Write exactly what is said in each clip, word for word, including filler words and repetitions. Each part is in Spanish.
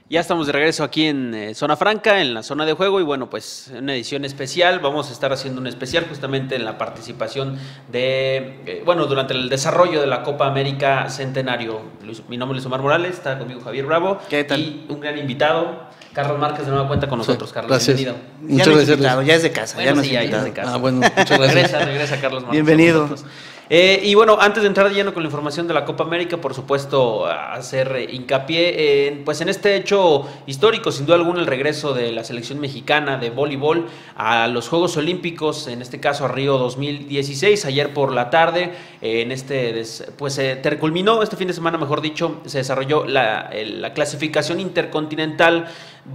Ya estamos de regreso aquí en eh, Zona Franca, en la zona de juego, y bueno, pues una edición especial. Vamos a estar haciendo un especial justamente en la participación de, eh, bueno, durante el desarrollo de la Copa América Centenario. Luis, mi nombre es Luis Omar Morales, está conmigo Javier Bravo. ¿Qué tal? Y un gran invitado, Carlos Márquez, de nueva cuenta con nosotros. Sí, Carlos, gracias. bienvenido. Muchas ya gracias. Invitado, ya es de casa. Bueno, ya, no sí, es ya, invitado. ya es de casa. Ah, bueno, muchas gracias. Regresa, regresa Carlos Márquez. Bienvenido. Eh, y bueno, antes de entrar lleno con la información de la Copa América, por supuesto, hacer hincapié en, pues en este hecho histórico, sin duda alguna, el regreso de la selección mexicana de voleibol a los Juegos Olímpicos, en este caso a Río dos mil dieciséis. Ayer por la tarde, eh, en este, pues se eh, culminó este fin de semana, mejor dicho, se desarrolló la, la clasificación intercontinental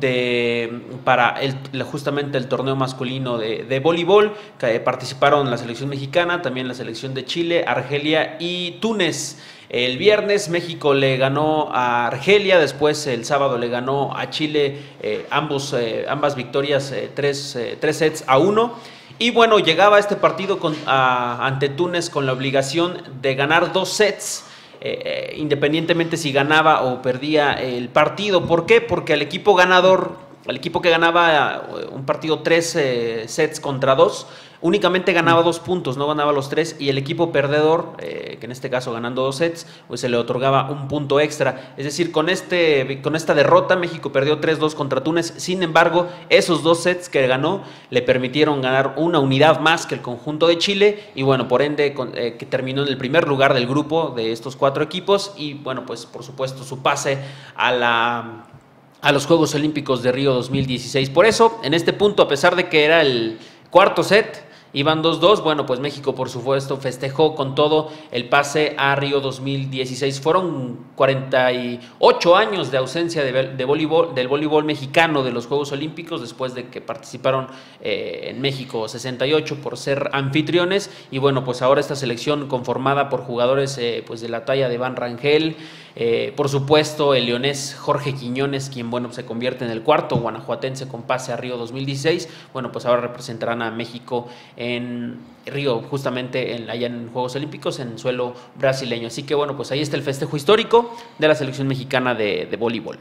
de para el, justamente el torneo masculino de, de voleibol, que participaron la selección mexicana, también la selección de Chile, Argelia y Túnez. El viernes México le ganó a Argelia, después el sábado le ganó a Chile, eh, ambos, eh, ambas victorias, eh, tres, eh, tres sets a uno. Y bueno, llegaba este partido con, a, ante Túnez con la obligación de ganar dos sets. Eh, independientemente si ganaba o perdía el partido. ¿Por qué? Porque el equipo ganador, el equipo que ganaba un partido tres eh, sets contra dos, únicamente ganaba dos puntos, no ganaba los tres, y el equipo perdedor, eh, que en este caso ganando dos sets, pues se le otorgaba un punto extra. Es decir, con, este, con esta derrota México perdió tres dos contra Túnez. Sin embargo, esos dos sets que ganó le permitieron ganar una unidad más que el conjunto de Chile, y bueno, por ende con, eh, que terminó en el primer lugar del grupo de estos cuatro equipos, y bueno, pues por supuesto su pase a la... a los Juegos Olímpicos de Río dos mil dieciséis. Por eso, en este punto, a pesar de que era el cuarto set, iban dos dos, bueno, pues México por supuesto festejó con todo el pase a Río dos mil dieciséis. Fueron cuarenta y ocho años de ausencia de, de voleibol, del voleibol mexicano de los Juegos Olímpicos, después de que participaron eh, en México sesenta y ocho por ser anfitriones. Y bueno, pues ahora esta selección conformada por jugadores eh, pues de la talla de Van Rangel, eh, por supuesto el leonés Jorge Quiñones, quien bueno se convierte en el cuarto guanajuatense con pase a Río dos mil dieciséis. Bueno, pues ahora representarán a México en Río, justamente en, allá en Juegos Olímpicos, en suelo brasileño. Así que bueno, pues ahí está el festejo histórico de la selección mexicana de, de voleibol.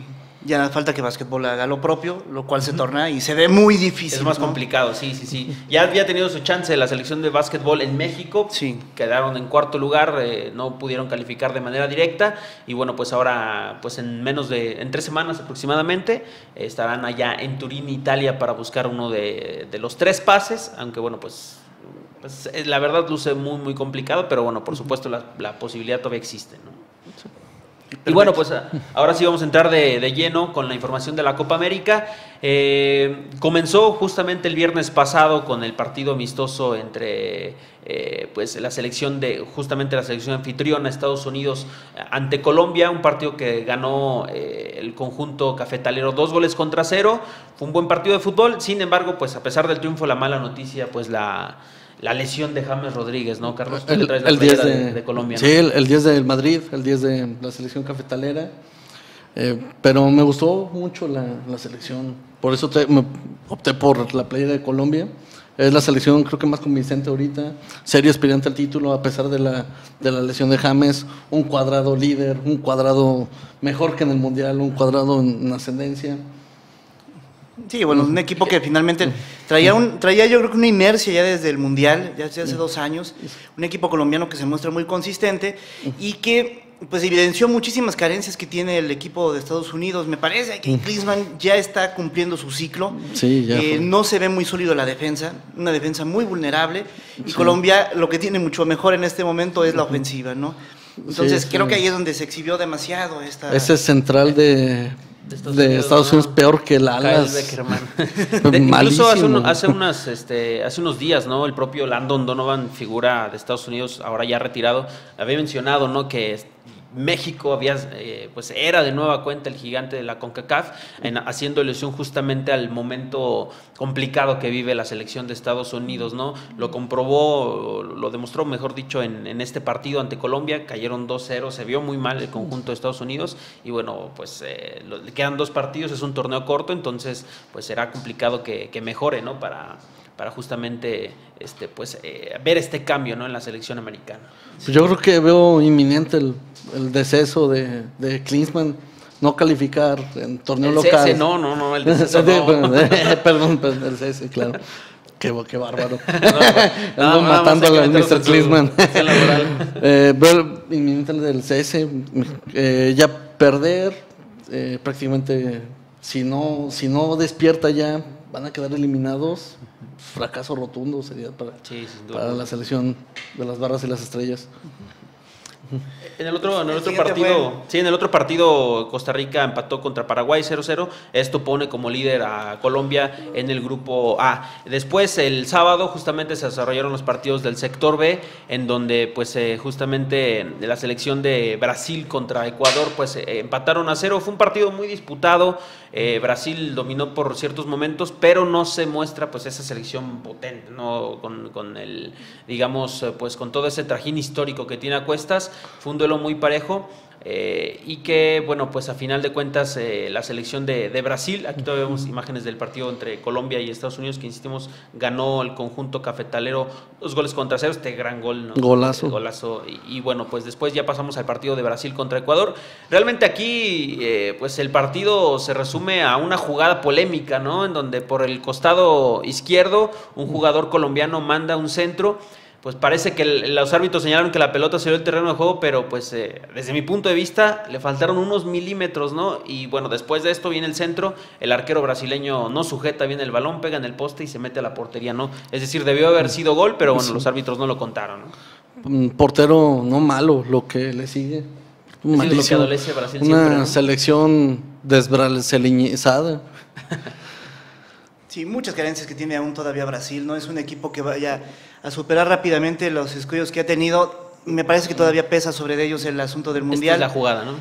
Ya falta que básquetbol haga lo propio, lo cual se torna y se ve muy difícil. Es más, ¿no?, complicado, sí, sí, sí. Ya había tenido su chance la selección de básquetbol en México, sí. Quedaron en cuarto lugar, eh, no pudieron calificar de manera directa, y bueno, pues ahora, pues en menos de, en tres semanas aproximadamente, eh, estarán allá en Turín, Italia, para buscar uno de, de los tres pases, aunque bueno, pues, pues la verdad luce muy, muy complicado, pero bueno, por supuesto la, la posibilidad todavía existe, ¿no? Y bueno, pues ahora sí vamos a entrar de, de lleno con la información de la Copa América. Eh, comenzó justamente el viernes pasado con el partido amistoso entre eh, pues la selección de, justamente la selección anfitriona, Estados Unidos ante Colombia, un partido que ganó eh, el conjunto cafetalero dos goles contra cero. Fue un buen partido de fútbol, sin embargo, pues a pesar del triunfo, la mala noticia, pues la... la lesión de James Rodríguez, ¿no, Carlos? Tú el, traes la el diez de, de, de Colombia, ¿no? Sí, el, el diez del Madrid, el diez de la selección cafetalera. Eh, pero me gustó mucho la, la selección. Por eso te, me opté por la playera de Colombia. Es la selección creo que más convincente ahorita. Serio aspirante al título a pesar de la, de la lesión de James. Un Cuadrado líder, un Cuadrado mejor que en el Mundial, un Cuadrado en, en ascendencia. Sí, bueno, un equipo que finalmente traía, un, traía yo creo que una inercia ya desde el Mundial, ya hace dos años, un equipo colombiano que se muestra muy consistente y que pues evidenció muchísimas carencias que tiene el equipo de Estados Unidos. Me parece que Klinsmann ya está cumpliendo su ciclo, sí, ya eh, no se ve muy sólido la defensa, una defensa muy vulnerable, y sí. Colombia lo que tiene mucho mejor en este momento es la ofensiva, ¿no? Entonces sí, creo sí. que ahí es donde se exhibió demasiado esta... Ese central de... de Estados, de Unidos, Estados Unidos, ¿no? Peor que el Alas. de, incluso hace, un, hace, unas, este, hace unos días, ¿no? El propio Landon Donovan, figura de Estados Unidos, ahora ya retirado, había mencionado, ¿no?, que México había, eh, pues era de nueva cuenta el gigante de la CONCACAF, en, haciendo alusión justamente al momento complicado que vive la selección de Estados Unidos, ¿no? Lo comprobó, lo demostró, mejor dicho, en, en este partido ante Colombia. Cayeron dos cero, se vio muy mal el conjunto de Estados Unidos, y bueno, pues eh, lo, le quedan dos partidos, es un torneo corto, entonces pues será complicado que, que mejore, ¿no?, para... para justamente este, pues, eh, ver este cambio, ¿no?, en la selección americana. Pues yo creo que veo inminente el, el deceso de, de Klinsmann. no calificar en torneo el local. C S, no, no, no, el de C S no. Perdón, perdón, el C S, claro. Qué, qué bárbaro. No, Ando no, matando al mister Klinsmann. eh, ver inminente del C S, eh, ya perder, eh, prácticamente, si no, si no despierta ya, van a quedar eliminados. Fracaso rotundo sería para, sí, para la selección de las barras y las estrellas. En el otro, en el otro partido, fue... sí, en el otro partido Costa Rica empató contra Paraguay cero cero. Esto pone como líder a Colombia en el grupo A. Después, el sábado, justamente se desarrollaron los partidos del sector B, en donde pues eh, justamente la selección de Brasil contra Ecuador pues eh, empataron a cero. Fue un partido muy disputado. Eh, Brasil dominó por ciertos momentos, pero no se muestra pues esa selección potente, ¿no? Con, con el, digamos, pues con todo ese trajín histórico que tiene a cuestas. Fue un duelo muy parejo. Eh, y que, bueno, pues a final de cuentas eh, la selección de, de Brasil, aquí todavía vemos imágenes del partido entre Colombia y Estados Unidos, que insistimos, ganó el conjunto cafetalero dos goles contra cero, este gran gol, ¿no? Golazo. Golazo. Y, y bueno, pues después ya pasamos al partido de Brasil contra Ecuador. Realmente aquí, eh, pues el partido se resume a una jugada polémica, ¿no? En donde por el costado izquierdo un jugador colombiano manda un centro. Pues parece que el, los árbitros señalaron que la pelota salió del terreno de juego, pero pues eh, desde mi punto de vista le faltaron unos milímetros, ¿no? Y bueno, después de esto viene el centro, el arquero brasileño no sujeta bien el balón, pega en el poste y se mete a la portería, ¿no? Es decir, debió haber sido gol, pero bueno, sí, los árbitros no lo contaron, ¿no? Un portero no malo, lo que le sigue. Es lo que adolece Brasil una siempre, ¿no? Selección desbrasileñizada. Sí, muchas carencias que tiene aún todavía Brasil, no es un equipo que vaya a superar rápidamente los escollos que ha tenido. Me parece que todavía pesa sobre ellos el asunto del Mundial. Esta es la jugada, ¿no?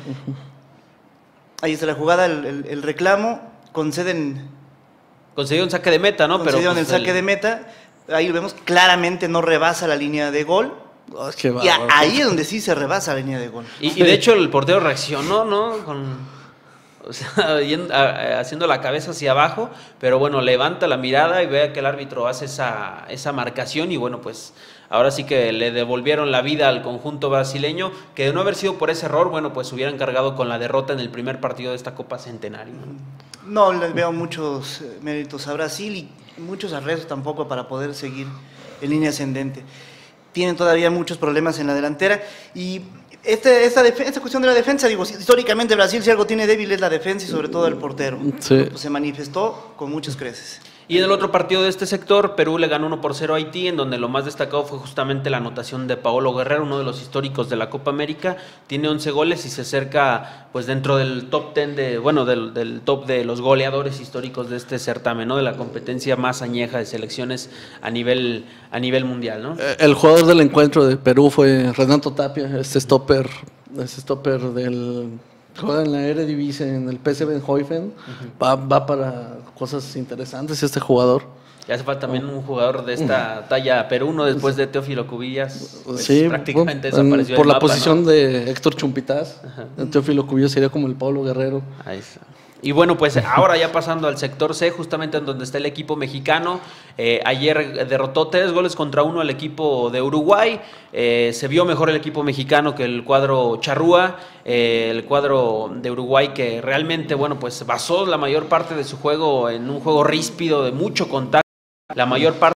Ahí está la jugada, el, el, el reclamo, conceden... Concedieron saque de meta, ¿no? Concedieron Pero, pues, el saque el... de meta, ahí lo vemos, claramente no rebasa la línea de gol. Oh, qué y a, ahí es donde sí se rebasa la línea de gol. Y, y de hecho el portero reaccionó, ¿no? Con... O sea, yendo, a, haciendo la cabeza hacia abajo, pero bueno, levanta la mirada y ve que el árbitro hace esa, esa marcación y bueno, pues ahora sí que le devolvieron la vida al conjunto brasileño, que de no haber sido por ese error, bueno, pues hubieran cargado con la derrota en el primer partido de esta Copa Centenario. No, no les veo muchos méritos a Brasil y muchos arrestos tampoco para poder seguir en línea ascendente. Tienen todavía muchos problemas en la delantera y... Este, esta, esta cuestión de la defensa, digo, históricamente Brasil si algo tiene débil es la defensa y sobre todo el portero. Sí. Pues se manifestó con muchas creces. Y en el otro partido de este sector, Perú le ganó uno por cero a Haití, en donde lo más destacado fue justamente la anotación de Paolo Guerrero, uno de los históricos de la Copa América. Tiene once goles y se acerca pues dentro del top diez de, bueno, del, del top de los goleadores históricos de este certamen, ¿no? De la competencia más añeja de selecciones a nivel, a nivel mundial, ¿no? El jugador del encuentro de Perú fue Renato Tapia, este stopper, este stopper del... Juega en la Eredivisie, en el P S V Eindhoven, uh-huh. va, va para cosas interesantes este jugador. Ya hace falta también un jugador de esta talla peruno después de Teófilo Cubillas. Pues sí, prácticamente bueno, desapareció por el la mapa, posición, ¿no?, de Héctor Chumpitaz. Uh-huh. Teófilo Cubillas sería como el Pablo Guerrero. Ahí está. Y bueno, pues ahora ya pasando al sector C, justamente en donde está el equipo mexicano, eh, ayer derrotó tres goles contra uno al equipo de Uruguay, eh, se vio mejor el equipo mexicano que el cuadro charrúa, eh, el cuadro de Uruguay que realmente, bueno, pues basó la mayor parte de su juego en un juego ríspido de mucho contacto, la mayor parte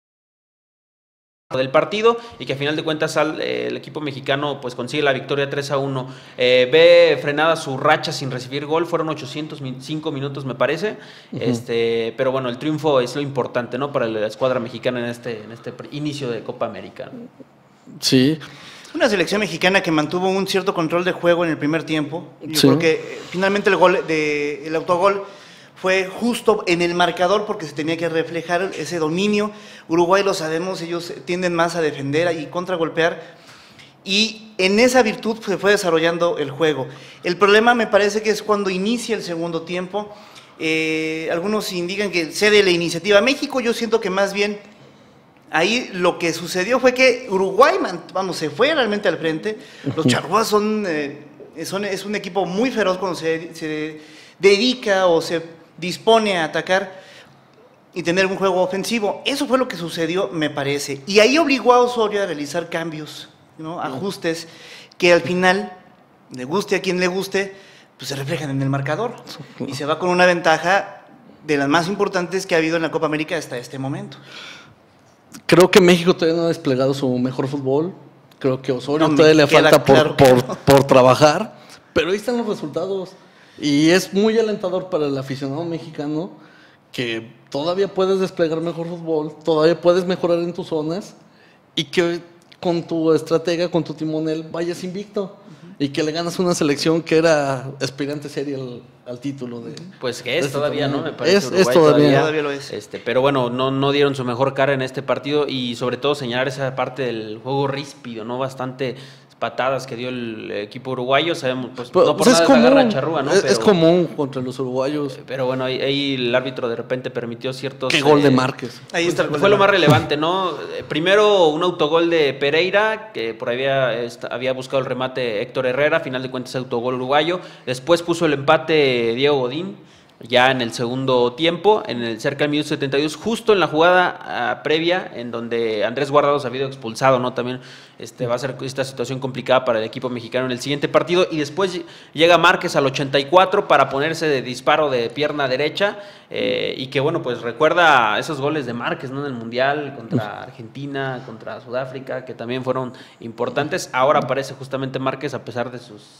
del partido y que a final de cuentas al, eh, el equipo mexicano pues consigue la victoria tres a uno. Eh, ve frenada su racha sin recibir gol, fueron ochocientos cinco minutos me parece, uh-huh. este, pero bueno, el triunfo es lo importante, ¿no?, para la escuadra mexicana en este, en este inicio de Copa América. Sí. Una selección mexicana que mantuvo un cierto control de juego en el primer tiempo. Yo sí. creo que eh, finalmente el gol de, el autogol fue justo en el marcador porque se tenía que reflejar ese dominio. Uruguay, lo sabemos, ellos tienden más a defender y contragolpear. Y en esa virtud se fue desarrollando el juego. El problema me parece que es cuando inicia el segundo tiempo. Eh, algunos indican que cede la iniciativa a México. Yo siento que más bien ahí lo que sucedió fue que Uruguay, vamos, se fue realmente al frente. Los charrúas son, eh, son, es un equipo muy feroz cuando se, se dedica o se dispone a atacar y tener un juego ofensivo. Eso fue lo que sucedió, me parece. Y ahí obligó a Osorio a realizar cambios, ¿no?, ajustes, que al final, le guste a quien le guste, pues se reflejan en el marcador y se va con una ventaja de las más importantes que ha habido en la Copa América hasta este momento. Creo que México todavía no ha desplegado su mejor fútbol. Creo que Osorio No, todavía le falta por, claro por, no. por trabajar, pero ahí están los resultados. Y es muy alentador para el aficionado mexicano que todavía puedes desplegar mejor fútbol, todavía puedes mejorar en tus zonas y que con tu estratega, con tu timonel, vayas invicto. Y que le ganas una selección que era aspirante seria al, al título. De, pues que es este todavía, torneo. ¿no? Me parece es, Uruguay es todavía. todavía, Todavía lo es. Este, pero bueno, no, no dieron su mejor cara en este partido y sobre todo señalar esa parte del juego ríspido, ¿no? Bastante patadas que dio el equipo uruguayo, sabemos, pues Pero, no por pues nada es es la garra común, charrúa, ¿no? es, Pero, es común contra los uruguayos. pero bueno, ahí, ahí el árbitro de repente permitió ciertos... Qué gol eh, de Márquez. Ahí está el gol Fue de lo más Márquez. relevante, ¿no? Eh, Primero un autogol de Pereira, que por ahí había, esta- había buscado el remate Héctor Herrera, a final de cuentas autogol uruguayo. Después puso el empate Diego Godín, ya en el segundo tiempo, en el cerca del minuto setenta y dos, justo en la jugada ah, previa, en donde Andrés Guardado se ha habido expulsado, ¿no? También este, va a ser esta situación complicada para el equipo mexicano en el siguiente partido. Y después llega Márquez al ochenta y cuatro para ponerse de disparo de pierna derecha. Eh, y que bueno, pues recuerda esos goles de Márquez, ¿no? En el Mundial contra Argentina, contra Sudáfrica, que también fueron importantes. Ahora aparece justamente Márquez a pesar de sus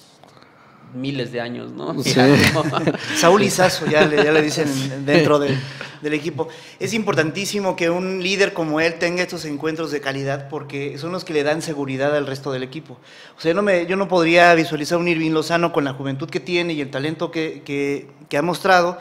miles de años, ¿no? Sí. Saúl Izazo, ya le, ya le dicen dentro de, del equipo. Es importantísimo que un líder como él tenga estos encuentros de calidad porque son los que le dan seguridad al resto del equipo. O sea, yo no, me, yo no podría visualizar un Irving Lozano con la juventud que tiene y el talento que, que, que ha mostrado,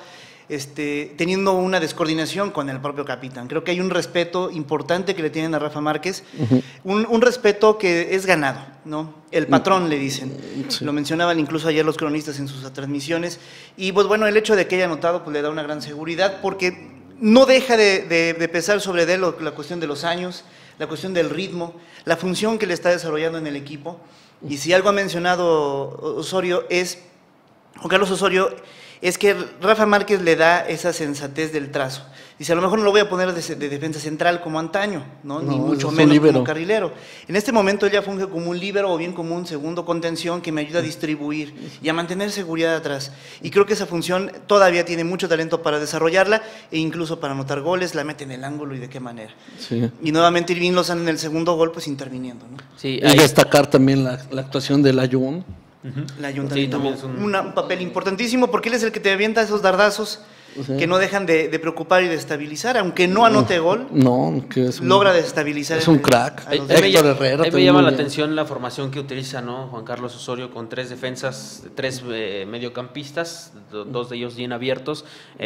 este, teniendo una descoordinación con el propio capitán. Creo que hay un respeto importante que le tienen a Rafa Márquez, uh-huh. un, un respeto que es ganado, ¿no? El patrón, le dicen. Sí. Lo mencionaban incluso ayer los cronistas en sus transmisiones. Y pues bueno, el hecho de que haya anotado pues le da una gran seguridad porque no deja de, de, de pesar sobre él la cuestión de los años, la cuestión del ritmo, la función que le está desarrollando en el equipo. Y si algo ha mencionado Osorio es, Juan Carlos Osorio, es que Rafa Márquez le da esa sensatez del trazo. Dice, a lo mejor no lo voy a poner de, de defensa central como antaño, ¿no? No, Ni mucho menos líbero. Como carrilero. En este momento él ya funge como un líbero o bien como un segundo contención que me ayuda a distribuir y a mantener seguridad atrás. Y creo que esa función todavía tiene mucho talento para desarrollarla e incluso para anotar goles, la mete en el ángulo y de qué manera. Sí. Y nuevamente Irving Lozano en el segundo gol, pues interviniendo, ¿no? Sí, y destacar también la, la actuación de Layún. Uh-huh. La Junta sí, también es un... Una, un papel importantísimo porque él es el que te avienta esos dardazos sí. que no dejan de, de preocupar y de estabilizar, aunque no anote gol, no, que es un, logra desestabilizar. Es un crack. Ahí me, Herrera, ahí me llama la atención la formación que utiliza, ¿no? Juan Carlos Osorio con tres defensas, tres eh, mediocampistas, do, dos de ellos bien abiertos,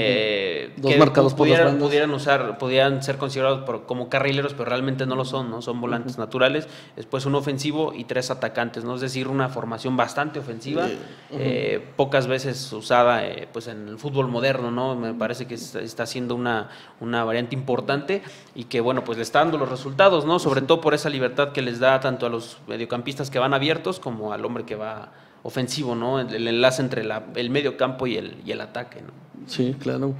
eh, dos que marcados pudieran, por las pudieran usar, pudieran ser considerados por, como carrileros, pero realmente no lo son, ¿no? Son volantes uh-huh. naturales. Después un ofensivo y tres atacantes, ¿no? Es decir, una formación bastante ofensiva, uh-huh. eh, pocas veces usada, eh, pues en el fútbol moderno, ¿no? Me parece que está siendo una, una variante importante y que, bueno, pues le está dando los resultados, ¿no? Sobre todo por esa libertad que les da tanto a los mediocampistas que van abiertos como al hombre que va ofensivo, ¿no? El, el enlace entre la, el mediocampo y el, y el ataque, ¿no? Sí, claro.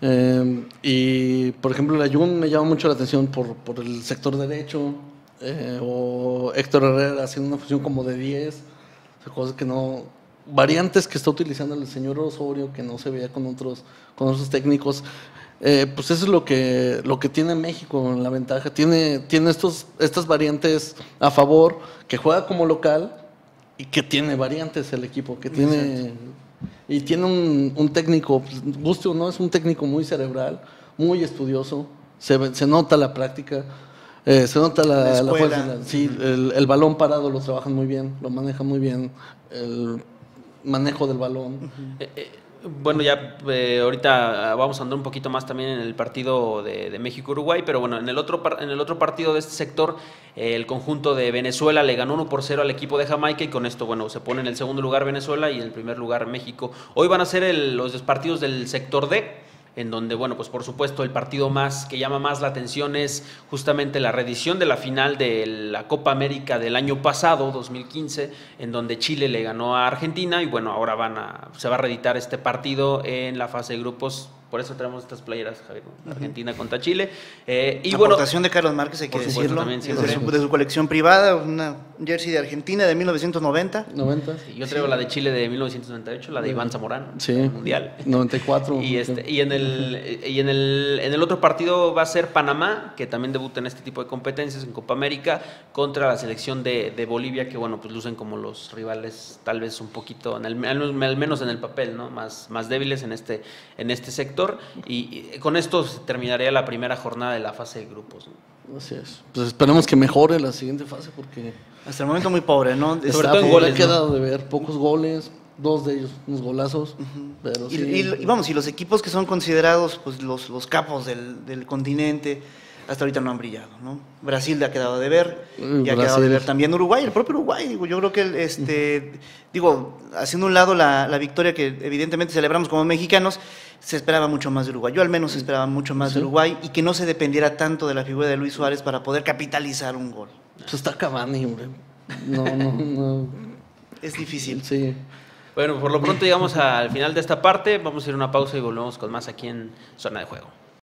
Eh, y, por ejemplo, la Jun me llama mucho la atención por, por el sector derecho, eh, o Héctor Herrera haciendo una función como de diez, o sea, cosas que no... variantes que está utilizando el señor Osorio que no se veía con otros con otros técnicos, eh, pues eso es lo que lo que tiene México en la ventaja, tiene tiene estos estas variantes a favor, que juega como local y que tiene variantes el equipo, que tiene Exacto. y tiene un, un técnico, pues, guste o no, es un técnico muy cerebral, muy estudioso, se, se nota la práctica. Eh, se nota la, la, la fuerza, sí, el, el balón parado lo trabajan muy bien, lo manejan muy bien, el manejo del balón. Uh-huh. eh, eh, bueno, ya eh, ahorita vamos a andar un poquito más también en el partido de, de México-Uruguay, pero bueno, en el otro, en el otro partido de este sector, eh, el conjunto de Venezuela le ganó uno por cero al equipo de Jamaica y con esto, bueno, se pone en el segundo lugar Venezuela y en el primer lugar México. Hoy van a ser el, los partidos del sector D, en donde, bueno, pues por supuesto el partido más que llama más la atención es justamente la reedición de la final de la Copa América del año pasado, dos mil quince, en donde Chile le ganó a Argentina y bueno, ahora van a, se va a reeditar este partido en la fase de grupos Por eso tenemos estas playeras, Javier, ¿no? Argentina contra Chile. Eh, y Aportación bueno, de Carlos Márquez, hay que por supuesto, decirlo. también, Es siempre. de, su, de su colección privada, una jersey de Argentina de mil novecientos noventa. noventa. yo traigo la de Chile de mil novecientos noventa y ocho, la de Iván Zamorano, Sí. el mundial. noventa y cuatro. Y, este, y, en, el, y en, el, en el otro partido va a ser Panamá, que también debuta en este tipo de competencias en Copa América, contra la selección de, de Bolivia, que bueno, pues lucen como los rivales tal vez un poquito, en el, al menos en el papel, ¿no? Más, más débiles en este, en este sector. Y, y con esto terminaría la primera jornada de la fase de grupos, ¿no? Así es. Pues esperemos que mejore la siguiente fase porque Hasta el momento muy pobre, ¿no? Sobre Está- todo en le goles, ha ¿no? quedado de ver pocos goles, dos de ellos unos golazos, pero Y, sí. y- y vamos, y los equipos que son considerados pues, los, los capos del, del continente, hasta ahorita no han brillado, ¿no? Brasil le ha quedado de ver, Mm, y ha Brasil. quedado de ver también Uruguay, el propio Uruguay, digo, yo creo que, el, este, digo, haciendo un lado la, la victoria que evidentemente celebramos como mexicanos, se esperaba mucho más de Uruguay, yo al menos esperaba mucho más Sí. de Uruguay, y que no se dependiera tanto de la figura de Luis Suárez para poder capitalizar un gol. Pues está Cavani, hombre. No, no, no. Es difícil. Sí. Bueno, por lo pronto llegamos al final de esta parte, vamos a ir a una pausa y volvemos con más aquí en Zona de Juego.